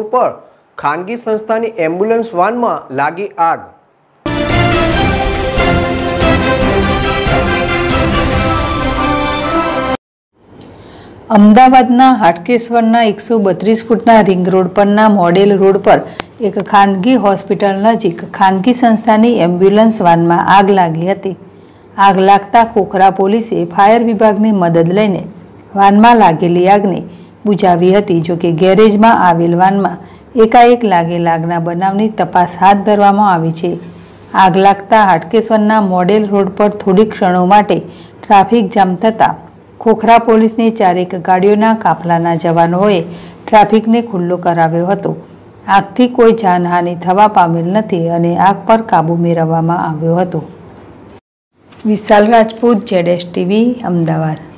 પર ખાનગી સંસ્થાની એમ્બ્યુલન્સ વાનમાં લાગી આગ। અમદાવાદના હાટકેશ્વરના 132 ફૂટના રિંગ રોડ પરના મોડેલ રોડ પર એક ખાનગી હોસ્પિટલ નજીક ખાનગી સંસ્થાની એમ્બ્યુલન્સ વાનમાં આગ લાગી હતી। આગ લાગતા ખોખરા પોલીસે ફાયર વિભાગની મદદ લઈને વાનમાં લાગેલી આગને બુઝાવી હતી। જોકે ગેરેજમાં આવેલ વાનમાં એકાએક લાગેલ આગના બનાવની તપાસ હાથ ધરવામાં આવી છે। આગ લાગતા હાટકેશ્વરના મોડેલ રોડ પર થોડી ક્ષણો માટે ટ્રાફિક જામ થતાં ખોખરા પોલીસની 4 ગાડીઓના કાફલાના જવાનોએ ટ્રાફિકને ખુલ્લો કરાવ્યો હતો। આગથી કોઈ જાનહાનિ થવા પામેલ નથી અને આગ પર કાબૂ મેળવવામાં આવ્યો હતો। વિશાલ રાજપૂત, ZSTV, અમદાવાદ।